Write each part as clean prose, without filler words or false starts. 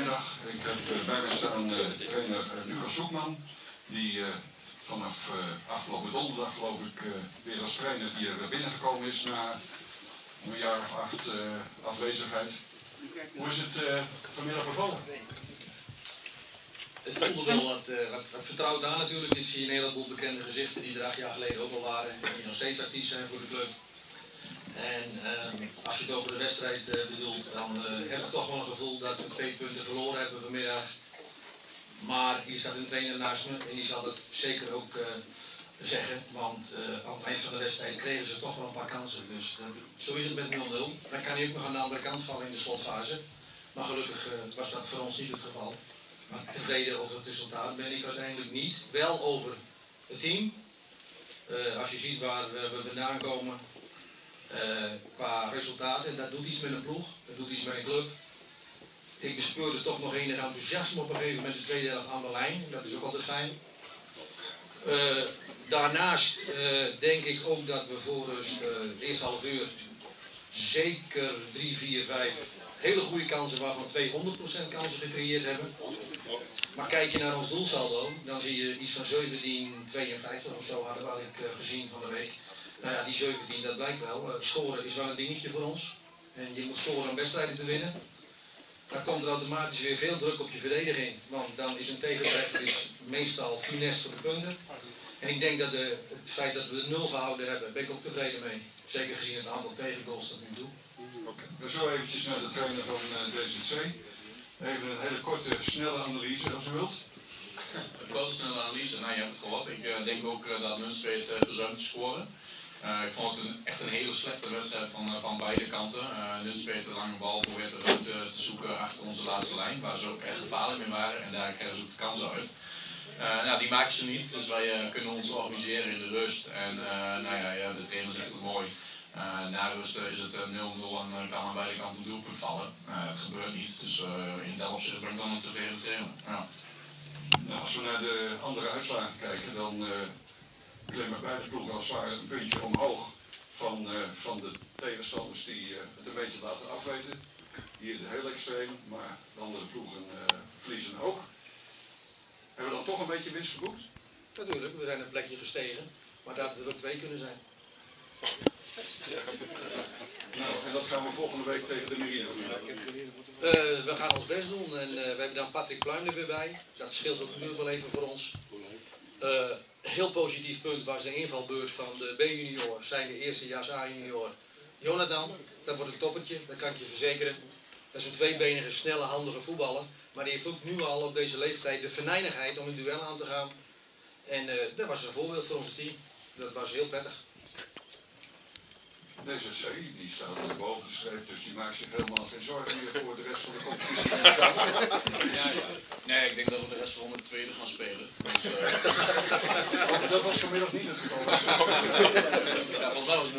Goedemiddag, ik heb bij mij staan trainer Lucas Zoekman, die vanaf afgelopen donderdag geloof ik weer als trainer hier binnengekomen is na een jaar of 8 afwezigheid. Hoe is het vanmiddag bevallen? Het voelde wel wat vertrouwd aan natuurlijk. Ik zie een heleboel bekende gezichten die er 8 jaar geleden ook al waren en die nog steeds actief zijn voor de club. En als je het over de wedstrijd bedoelt, dan heb ik toch wel een gevoel dat we 2 punten verloren hebben vanmiddag. Maar hier staat een trainer naast me en die zal het zeker ook zeggen, want aan het eind van de wedstrijd kregen ze toch wel een paar kansen. Dus zo is het met 0-0. Dan kan hij ook nog aan de andere kant vallen in de slotfase. Maar gelukkig was dat voor ons niet het geval. Maar tevreden over het resultaat ben ik uiteindelijk niet. Wel over het team. Als je ziet waar we vandaan komen qua resultaten, dat doet iets met een ploeg, dat doet iets met een club. Ik bespeurde toch nog enig enthousiasme op een gegeven moment de tweede helft aan de lijn. Dat is ook altijd fijn. Daarnaast denk ik ook dat we voor het eerste half uur zeker 3, 4, 5 hele goede kansen, waarvan 200% kansen gecreëerd hebben. Maar kijk je naar ons doelsaldo, dan zie je iets van 17,52 of zo hadden we gezien van de week. Nou ja, die 17, dat blijkt wel. Scoren is wel een dingetje voor ons. En je moet scoren om wedstrijden te winnen. Dan komt er automatisch weer veel druk op je verdediging. Want dan is een tegentreffer meestal funest voor de punten. En ik denk dat het feit dat we de 0 gehouden hebben, ben ik ook tevreden mee. Zeker gezien het aantal tegengoals tot nu toe. Okay. We zo eventjes naar de trainer van DZC. Even een hele korte, snelle analyse als u wilt. Een korte, snelle analyse, nou je hebt het gehoord. Ik denk ook dat Nunspeet verzuimd te scoren. Ik vond het echt een hele slechte wedstrijd van beide kanten. Nunspeet de lange bal probeert de ruimte te zoeken achter onze laatste lijn, waar ze ook echt gevaarlijk mee waren en daar zoekt de kansen uit. Nou, die maken ze niet, dus wij kunnen ons organiseren in de rust. En nou ja, de trainer zegt het mooi. Na rust is het 0-0 en kan aan beide kanten een doelpunt vallen. Het gebeurt niet, dus in dat opzicht ben ik dan een tevreden trainer. Ja. Nou, als we naar de andere uitslagen kijken, dan klimmen beide ploegen als het ware een puntje omhoog van de tegenstanders die het een beetje laten afweten. Hier heel extreem, maar de andere ploegen verliezen ook. Hebben we dan toch een beetje winst geboekt? Natuurlijk, we zijn een plekje gestegen, maar dat had er ook 2 kunnen zijn. Nou, en dat gaan we volgende week tegen de Merino doen. We gaan ons best doen en we hebben dan Patrick Pluim er weer bij. Dat scheelt ook natuurlijk wel even voor ons. Heel positief punt was de invalbeurt van de B-junior, zijn de eerstejaars A-junior. Jonathan, dat wordt een toppertje, dat kan ik je verzekeren. Dat is een tweebenige, snelle, handige voetballer. Maar die heeft ook nu al op deze leeftijd de venijnigheid om een duel aan te gaan. En dat was een voorbeeld voor ons team. Dat was heel prettig. DZC, die staat boven de streep, dus die maakt zich helemaal geen zorgen meer voor de rest van de competitie. Ja. Nee, ik denk dat we de rest van de tweede gaan spelen. Dus, dat was vanmiddag niet het geval. Ja, volgens mij was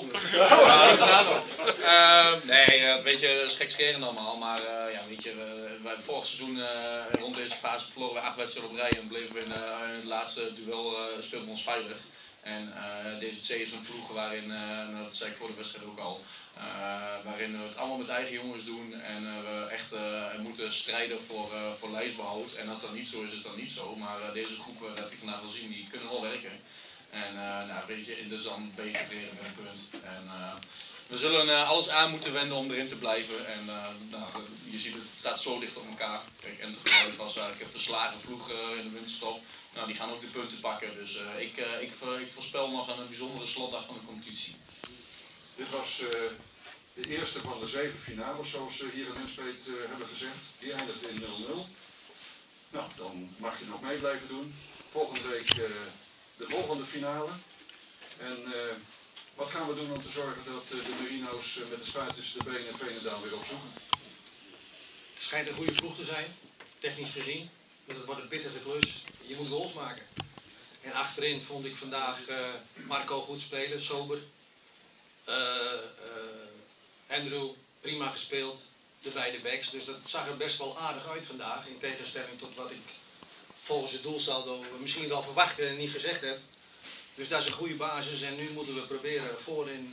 het 0-0. Nee, weet je, dat is gekscherend allemaal. Maar ja, weet je, wij vorig seizoen rond deze fase verloren we 8 wedstrijden op rij en bleven we in het laatste duel speelden we ons veilig. En DZC is een ploeg waarin, dat zei ik voor de wedstrijd ook al, waarin we het allemaal met eigen jongens doen en we echt moeten strijden voor lijstbehoud. En als dat niet zo is, is dat niet zo. Maar deze groepen, dat heb ik vandaag al zien, die kunnen wel werken. En nou, weet je, in de zand beter weer met een punt. En we zullen alles aan moeten wenden om erin te blijven. En nou, je ziet het staat zo dicht op elkaar. Kijk, en het was eigenlijk een verslagen ploeg in de winterstop. Nou, die gaan ook de punten pakken. Dus ik voorspel nog een bijzondere slotdag van de competitie. Dit was de eerste van de 7 finales, zoals ze hier in Nunspeet hebben gezegd. Die eindigt in 0-0. Nou, dan mag je nog mee blijven doen. Volgende week de volgende finale. En wat gaan we doen om te zorgen dat de Merino's met de staart tussen de benen Veenendaal weer opzoeken? Het schijnt een goede ploeg te zijn, technisch gezien. Dus het wordt een pittige klus. Je moet goals maken. En achterin vond ik vandaag Marco goed spelen, sober. Andrew prima gespeeld, de beide backs. Dus dat zag er best wel aardig uit vandaag. In tegenstelling tot wat ik volgens het doelsaldo misschien wel verwachtte en niet gezegd heb. Dus dat is een goede basis en nu moeten we proberen voorin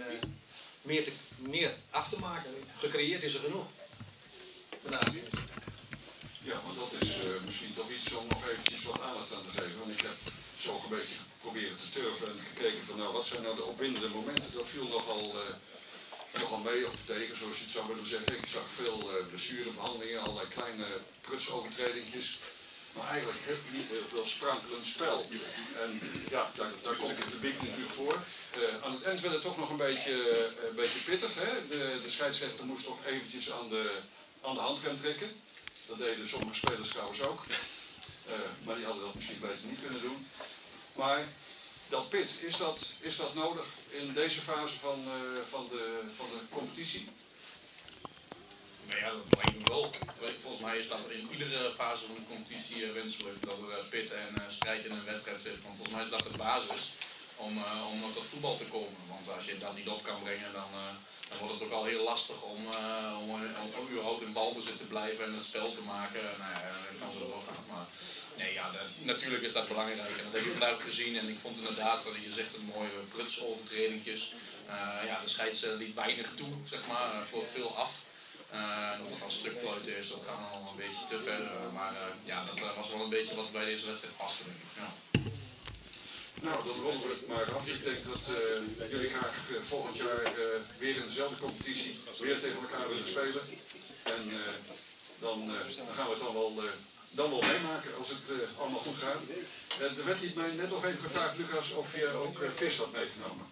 meer af te maken. Gecreëerd is er genoeg. Vandaag. Ja, want dat is misschien toch iets om nog eventjes wat aandacht aan te geven. Want ik heb zo een beetje proberen te turven en gekeken van nou, wat zijn nou de opwindende momenten. Dat viel nogal mee of tegen, zoals je het zou willen zeggen. Ik zag veel blessurebehandelingen, allerlei kleine prutsovertredingjes. Maar eigenlijk niet heel veel sprankelend spel. En ja, daar komt het publiek natuurlijk voor. Aan het eind werd het toch nog een beetje pittig. Hè? De scheidsrechter moest toch eventjes aan de handrem trekken. Dat deden sommige spelers trouwens ook. Maar die hadden dat misschien beter niet kunnen doen. Maar dat pit, is dat nodig in deze fase van de competitie? Nou ja, dat lijkt me wel. Volgens mij is dat in iedere fase van de competitie wenselijk dat er pit en strijd in een wedstrijd zit. Want volgens mij is dat de basis om tot voetbal te komen. Want als je dat niet op kan brengen, dan wordt het ook al heel lastig om überhaupt in balbezit te blijven en het spel te maken. Nou ja, dat kan zo doorgaan. Maar nee, ja, natuurlijk is dat belangrijk. En dat heb je vandaag ook gezien. En ik vond inderdaad, je zegt een mooie prutsovertredingjes. Ja, de scheids liet weinig toe, zeg maar, voor veel af. Of het als stukfluiten is, dat kan al een beetje te ver. Maar ja, dat was wel een beetje wat bij deze wedstrijd paste, denk ik. Ja. Nou, dan ronden we het maar af. Ik denk dat jullie graag volgend jaar weer in dezelfde competitie weer tegen elkaar willen spelen. En dan gaan we het dan wel meemaken als het allemaal goed gaat. Er werd mij net nog even gevraagd, Lucas, of je ook vis had meegenomen.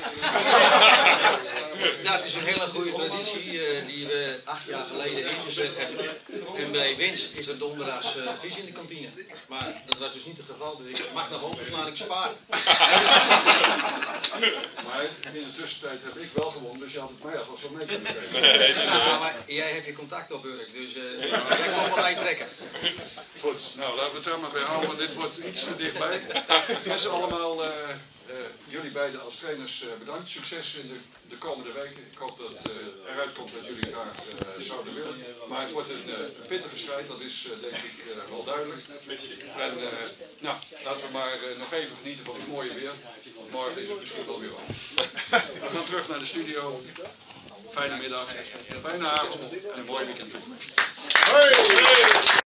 Ja, het is een hele goede traditie die we 8 jaar geleden ingezet hebben. En bij winst is er donderdags vis in de kantine. Maar dat was dus niet het geval, dus ik mag nog onverslaanlijk sparen. Maar in de tussentijd heb ik wel gewonnen, dus je had het mij alvast wel mee kunnen geven. Ja, maar jij hebt je contact op, Urk, dus jij komt wel bij trekken. Goed, nou laten we het daar maar bij houden, want dit wordt iets te dichtbij. Mensen allemaal, jullie beiden als trainers bedankt. Succes in de komende weken. Ik hoop dat het eruit komt dat jullie graag zouden willen. Maar het wordt een pittige strijd, dat is denk ik wel duidelijk. En nou, laten we maar nog even genieten van het mooie weer. Want morgen is het misschien wel weer warm. We gaan terug naar de studio. Fijne middag, fijne avond en een mooi weekend toe.